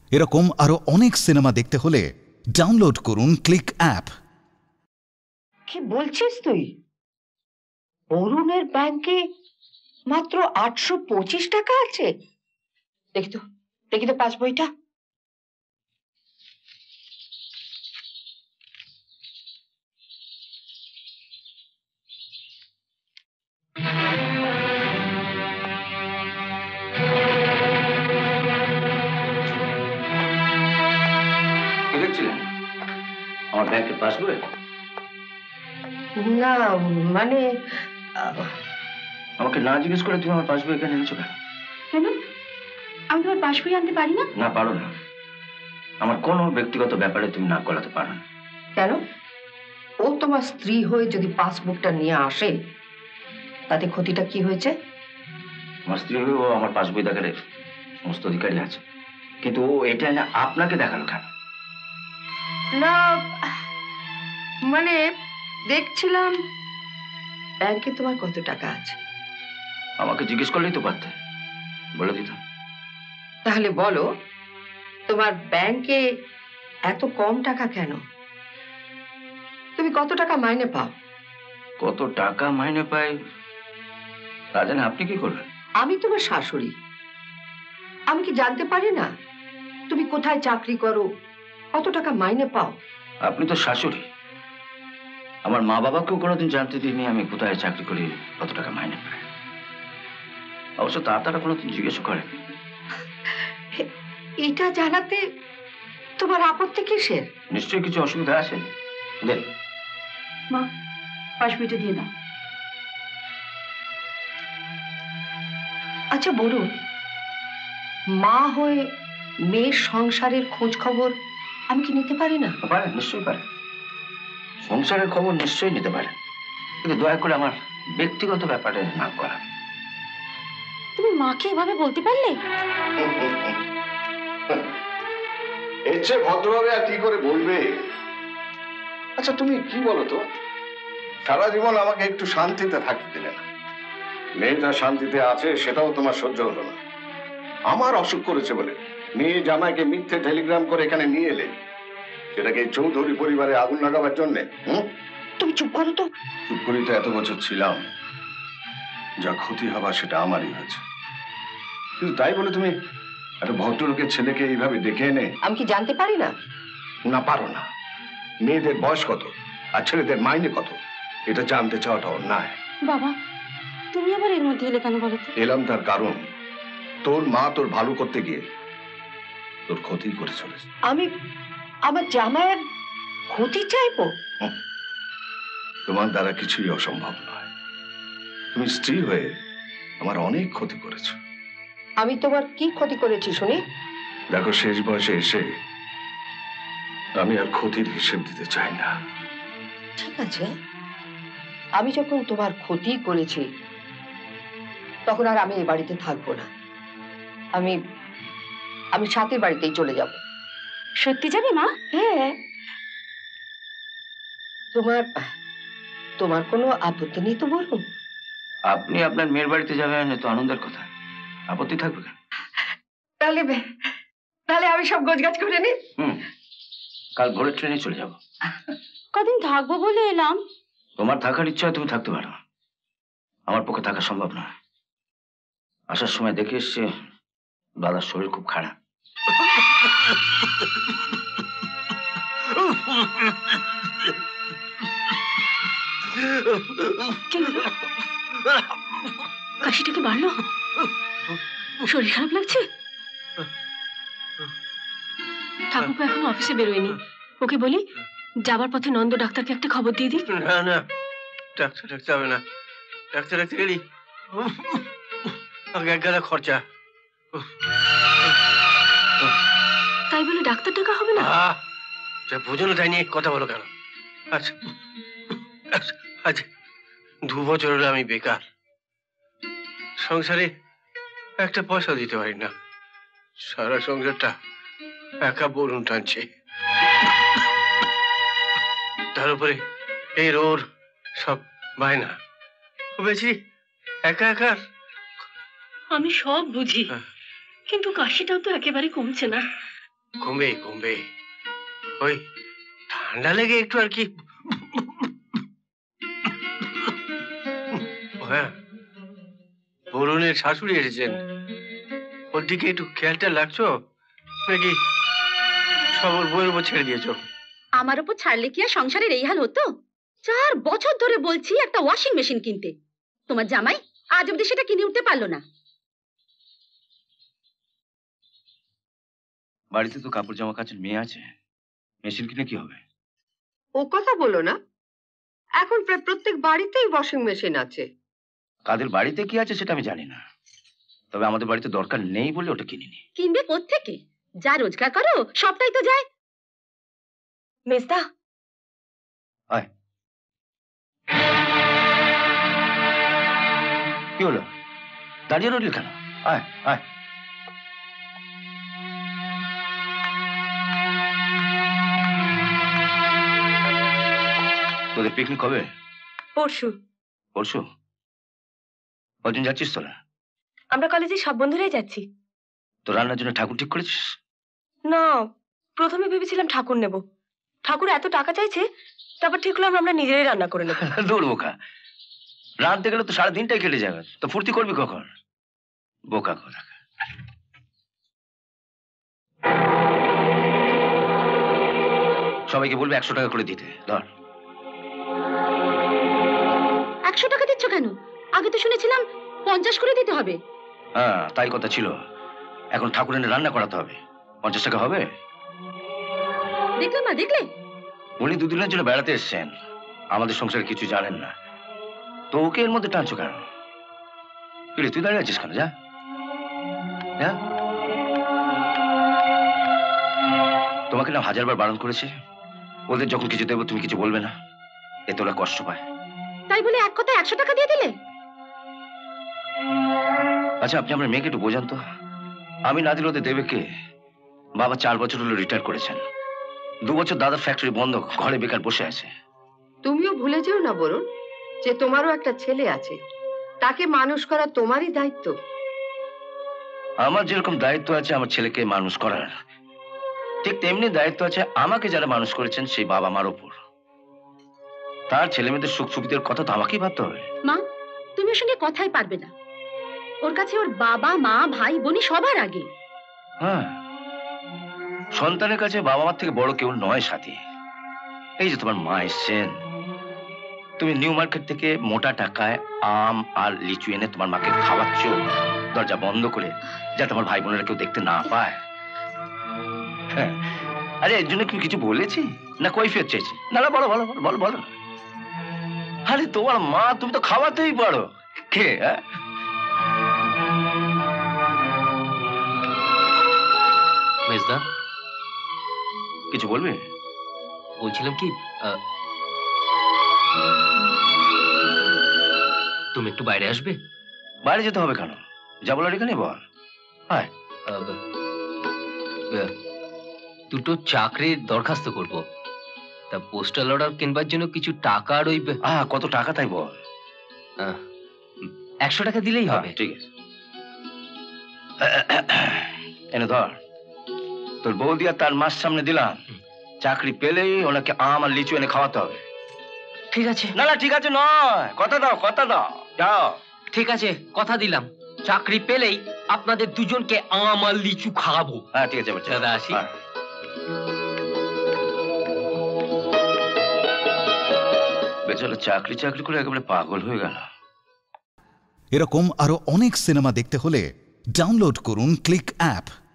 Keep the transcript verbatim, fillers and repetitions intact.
এরকম আরো অনেক সিনেমা দেখতে হলে ডাউনলোড করুন ক্লিক অ্যাপ। কি বলছিস তুই? অরুণের ব্যাংকে মাত্র আটশো পঁচিশ টাকা আছে? দেখি তো দেখি তো পাস বইটা। আমার ব্যাংকের পাসবই? না মানে আমাকে না জিজ্ঞেস করে তুমি আমার পাসবই এখানে এনেছো কেন? কেন? আমি তোমার পাসবই আনতে পারি না? না, পারো না। আমার কোনো ব্যক্তিগত ব্যাপারে তুমি নাক গলাতে পারো না। কেন? ও তোমার স্ত্রী হয়ে যদি পাসবুকটা নিয়ে আসে তাতে ক্ষতিটা কি হয়েছে? আমার স্ত্রী হয়ে ও আমার পাসবই দেখার সমস্ত অধিকারী আছে, কিন্তু ও এটা এনে আপনাকে দেখালো কেন? না মানে দেখছিলাম ব্যাংকে তোমার কত টাকা আছে। আমাকে জিজ্ঞেস করলেই তো পারতে, বলে দিতাম। তাহলে বলো, তোমার ব্যাংকে এত কম টাকা কেন? তুমি কত টাকা মাইনে পাও? কত টাকা মাইনে পাই তা জানেন আপনি কি করবেন? আমি তোমার শাশুড়ি, আমি কি জানতে পারি না তুমি কোথায় চাকরি করো, কত টাকা মাইনে পাও? আপনি তো শাশুড়ি, আমার মা বাবাকেও কোনোদিন জানতে দিইনি আমি কোথায় চাকরি করি, কত টাকা মাইনে পাই। অবশ্য তা তারা কোনোদিন জিজ্ঞেস করে। এটা জানাতে তোমার আপত্তি কিসের? নিশ্চয়ই কিছু অসুবিধা আছে। দেন মা, পাসবইটা দিয়ে দাও। আচ্ছা বলুন, মা হয়ে মেয়ের সংসারের খোঁজ খবর আমি কি নিতে পারি না? পারেন, নিশ্চয়ই পারেন। সংসারের খবর নিশ্চয়ই নিতে পারেন, কিন্তু দয়া করে আমার ব্যক্তিগত ব্যাপারে নাক গলাবেন। তুমি মাকে এভাবে বলতে পারলে? এর চেয়ে ভদ্রভাবে আর কি করে বলবে? আচ্ছা তুমি কি বলো তো, সারা জীবন আমাকে একটু শান্তিতে থাকতে দিলে না। মেয়েটা শান্তিতে আছে সেটাও তোমার সহ্য হলো না। আমার অসুখ করেছে বলে মেয়ে জামাইকে মিথ্যে টেলিগ্রাম করে এখানে নিয়ে এলে, সেটাকে চৌধুরী পরিবারে আগুন লাগাবার জন্যে। হুম, তুমি চুপ করো তো। চুপ করি তো, এত বছর ছিলাম, যা ক্ষতি হবার সেটা আমারই হয়েছে। কিন্তু তাই বলে তুমি একটা ভদ্রলোকের ছেলেকে এইভাবে ডেকে এনে। আমি কি জানতে পারি না? না, পারো না। মেয়েদের বয়স কত আর ছেলেদের মাইনে কত এটা জানতে চাওয়াটা অন্যায়। বাবা, তুমি আবার এর মধ্যে এলে কেন বলো তো? এলাম তার কারণ, তোর মা তোর ভালো করতে গিয়ে তোর ক্ষতি করে চলেছে। আমি আমার জামাইয়ের ক্ষতি চাইবো? তোমার দ্বারা কিছুই অসম্ভব নয়। তুমি স্ত্রী হয়ে আমার অনেক ক্ষতি করেছো। আমি তোমার কি ক্ষতি করেছি শুনি? দেখো, শেষ বয়সে এসে আমি আর ক্ষতির হিসেব দিতে চাই না। ঠিক আছে, আমি যখন তোমার ক্ষতি করেছি তখন আর আমি এই বাড়িতে থাকবো না। আমি আমি সাথের বাড়িতেই চলে যাব। সত্যি যাবে মা? হ্যাঁ। তোমার তোমার কোনো আপত্তি নেই তো বলুন? আপনি আপনার মেয়ের বাড়িতে যাবেন, এত আনন্দের কথা, আপত্তি থাকবে কেন? তাহলে তাহলে আমি সব গোছগাছ করে নি। হুম, কাল ভোরের ট্রেনে চলে যাব। কদিন থাকবো বলে এলাম। তোমার থাকার ইচ্ছা তুমি থাকতে পারো, আমার পক্ষে থাকা সম্ভব নয়। আসার সময় দেখে এসছে দাদার শরীর খুব খারাপ। কাশিটা কি বাড়লো? শরীর খারাপ লাগছে? ঠাকুরপো এখন অফিসে বেরোয়নি, ওকে বলি যাবার পথে নন্দ ডাক্তারকে একটা খবর দিয়ে দিই। না না, ডাক্তার ডাকতে হবে না। ডাক্তার ডাকতে গেলি এক গাদা খরচা। তাই বলে ডাক্তার ডাকা হবে না? যা বোঝানো তাই নিয়ে কথা বলো কেন? আচ্ছা আজ দু বছর হলো আমি বেকার, সংসারে একটা পয়সা দিতে পারি না। সারা সংসারটা একা বরুণ টানছে, তার উপরে এই রোর সব বায়না। বেশি একা একা। আমি সব বুঝি, কিন্তু কাশিটাও তো একেবারে কমছে না। কমবে কমবে, ওই ঠান্ডা লেগে একটু আর কি। হ্যাঁ, বরুণের শাশুড়ি এসেছেন, ওর দিকে একটু খেয়ালটা লাগছো নাকি সব ওর বইয়ের উপর ছেড়ে দিয়েছো? আমার উপর ছাড়লে কি আর সংসারের এই হাল হতো? চার বছর ধরে বলছি একটা ওয়াশিং মেশিন কিনতে, তোমার জামাই আজ অব্দি সেটা কিনে উঠতে পারলো না। বাড়িতে তো কাপড় জামা কাচের মেয়ে আছে, মেশিন কিনে কি হবে? ও কথা বলো না, এখন প্রায় প্রত্যেক বাড়িতেই ওয়াশিং মেশিন আছে। কাদের বাড়িতে কি আছে সেটা আমি জানি না, তবে আমাদের বাড়িতে দরকার নেই বলে ওটা কিনিনি। কিনবে কোত্থেকে? যা রোজগার করো সবটাই তো যায়। মেজদা, আয়। কি হলো, দাঁড়িয়ে রইলি কেন? আয় আয়। তোদের পিকনিক কবে? পরশু। পরশু? কজন যাচ্ছিস তোরা? আমরা কলেজে সব বন্ধুরাই যাচ্ছি। তো রান্নার জন্য ঠাকুর ঠিক করেছিস? না, প্রথমে ভেবেছিলাম ঠাকুর নেব, ঠাকুর এত টাকা চাইছে, তারপর ঠিক হলাম আমরা নিজেরাই রান্না করে নেব। দৌড় বোকা, রাঁধতে গেলে তো সারা দিনটাই কেটে যাবে, তো ফুর্তি করবি কখন? বোকা কথা। সবাইকে বলবে একশো টাকা করে দিতে। ধর। একশো টাকা দিচ্ছ কেন? আগে তো শুনেছিলাম পঞ্চাশ করে দিতে হবে। হ্যাঁ, তাই কথা ছিল। এখন ঠাকুর এনে রান্না করাতে হবে, পঞ্চাশ টাকা হবে? দেখলে মা, দেখলে উনি দুদিনের জন্য বেড়াতে এসছেন, আমাদের সংসারে কিছু জানেন না, তো ওকে এর মধ্যে টানছো কেন? তুই দাঁড়িয়ে আছিস কেন? যা যা। তোমাকে না হাজারবার বারণ করেছে, ওদের যখন কিছু দেবো তুমি কিছু বলবে না, এতে ওরা কষ্ট পায়। তাই বলে এক কথায় একশো টাকা দিয়ে দিলে? আচ্ছা, আপনি আমার মেয়েকে একটু বোঝান তো, আমি না দিলে ওদের দেবে কে? বাবা চার বছর হলো রিটায়ার করেছেন, দু বছর দাদার ফ্যাক্টরি বন্ধ, ঘরে বেকার বসে আছে। তুমিও ভুলে যেও না বরুণ, যে তোমারও একটা ছেলে আছে, তাকে মানুষ করা তোমারই দায়িত্ব। আমার যেরকম দায়িত্ব আছে আমার ছেলেকে মানুষ করার, ঠিক তেমনি দায়িত্ব আছে আমাকে যারা মানুষ করেছেন সেই বাবা মার ওপর। তার ছেলে মেয়েদের সুখ সুবিধার কথা তো আমাকেই ভাবতে হবে। মা, তুমি ওর সঙ্গে কথাই পারবে না, ওর কাছে ওর বাবা মা ভাই বোনি সবার আগে। হ্যাঁ, সন্তানের কাছে বাবা মার থেকে বড় কেউ নয় সাথী। এই যে তোমার মা এসছেন, তুমি নিউ মার্কেট থেকে মোটা টাকায় আম আর লিচু এনে তোমার মাকে খাওয়াচ্ছ দরজা বন্ধ করে, যাতে তোমার ভাই বোনেরা কেউ দেখতে না পায়। হ্যাঁ, আরে এর জন্য কি কিছু বলেছি না কৈফিয়ত চেয়েছি? না না, বলো বলো বলো বলো। আরে তোমার মা, তুমি তো খাওয়াতেই পারো। কে? মেজদা, কিছু বলবে? বলছিলাম কি, তুমি একটু বাইরে আসবে? বাইরে যেতে হবে কেন? যা বলার এখানে বল। হ্যাঁ, দুটো চাকরির দরখাস্ত করব, তা পোস্টাল অর্ডার কিনবার জন্য কিছু টাকা আর ওই আহ কত টাকা তাই বল? একশো টাকা দিলেই হবে। ঠিক আছে, এনে ধর। তোর বৌদি আর তার মাস সামনে দিলাম, চাকরি পেলেই ওনাকে আম আর লিচু এনে খাওয়াতে হবে। ঠিক আছে? না না, ঠিক আছে নয়, কথা দাও কথা দাও। যাও। ঠিক আছে, কথা দিলাম, চাকরি পেলেই আপনাদের দুজনকে আম আর লিচু খাওয়াবো। হ্যাঁ ঠিক আছে দাদা, আসি। বেচারা চাকরি চাকরি করে একেবারে পাগল হয়ে গেল। এরকম আরো অনেক সিনেমা দেখতে হলে ডাউনলোড করুন ক্লিক অ্যাপ।